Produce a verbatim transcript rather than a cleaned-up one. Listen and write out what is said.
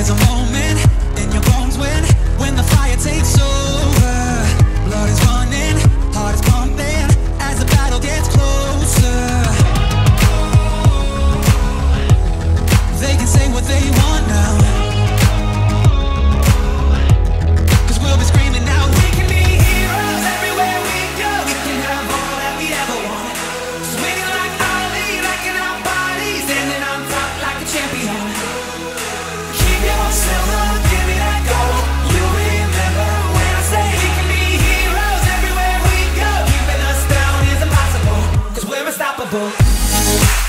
There's a moment in your bones when, when the fire takes over. Blood is running, heart is pumping as the battle gets closer. They can say what they want now, 'cause we'll be screaming out. We can be heroes everywhere we go. We can have all that we ever want. Swinging like Ali, rocking our bodies, standing on top like a champion. Keep your silver, give me that gold. You remember when I say we can be heroes everywhere we go. Keeping us down is impossible, 'cause we're unstoppable.